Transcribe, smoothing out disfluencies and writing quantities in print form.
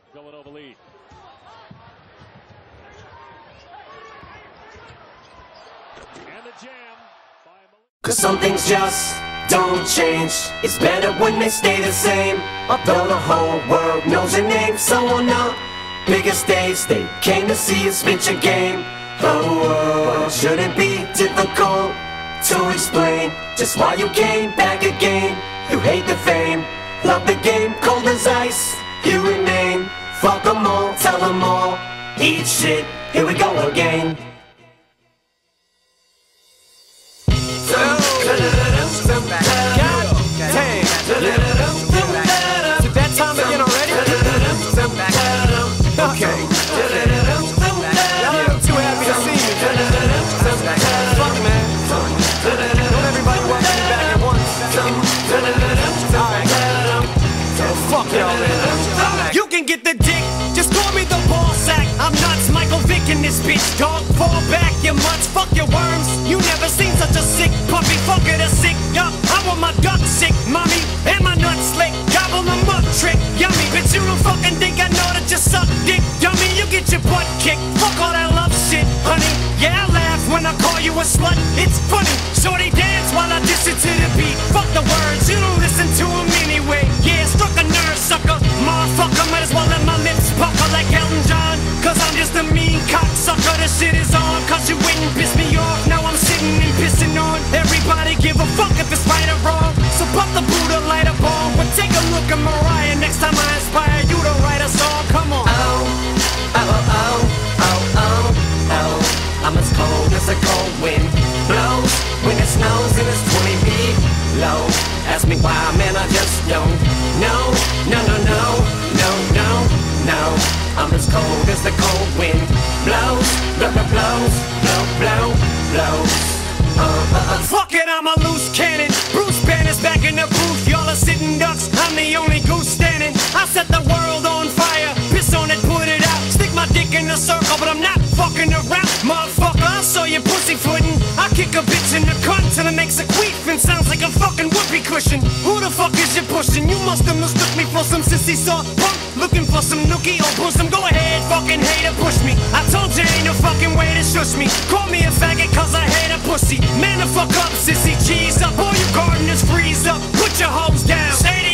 Villanova lead. And the jam by Cause some things just don't change. It's better when they stay the same. Although the whole world knows your name, so on the biggest stage they came to see you spit your game. Oh, it shouldn't be difficult to explain just why you came back again. You hate the fame, love the game, cold as ice. You remain, fuck them all, tell them all. Eat shit, here we go again. That time again already? Okay. Y'all too happy to see me. Fuck, man. Don't everybody welcome me back at once. Alright. Fuck y'all, man. You can get the dick, just call me the ball sack. I'm nuts, Michael Vick in this bitch, dog. Fall back, you mutts, fuck your worms. You never seen such a sick puppy, fuck it, a sick yuck. I want my duck sick, mommy, and my nuts slick. Gobble them up, trick, yummy. Bitch, you don't fucking think I know that you suck dick, dummy. You get your butt kicked, fuck all that love shit, honey. Yeah, I laugh when I call you a slut, it's funny. Shorty dance while I diss it to the beat. Fuck the words, you don't listen to them anyway. Yeah, struck a nerve, sucker. Motherfucker, might as well let my lips pucker like Elton John. Cause I'm just a mean cocksucker, the shit is on. Cause you wouldn't piss me off, now I'm sitting and pissing on everybody, give a fuck if it's right or wrong. So pump the Buddha, light a bomb. But take a look at Mariah, next time I inspire you to write a song, come on. Oh, I'm as cold as a cold wind blows when it snows and it's 20 feet low. Ask me why, man, I just don't know. No. I'm as cold as the cold wind blows, blows. Fuck it, I'm a loose cannon. Bruce Banner's back in the booth. Y'all are sitting ducks, I'm the only goose standing. I set the world on fire, piss on it, put it out. Stick my dick in a circle, but I'm not fucking around. Motherfucker, I saw you pussyfootin'. I kick a bitch in the cunt till it makes a queef and sounds like a fucking whoopee cushion. Who the fuck is you pushing? You must have mistook me for some sissy soft punk. Looking for some nookie or bosom. Go ahead, fucking hater, push me. I told you ain't no fucking way to shush me. Call me a faggot cause I hate a pussy. Man the fuck up, sissy, cheese up. All you gardeners freeze up, put your hoes down. Say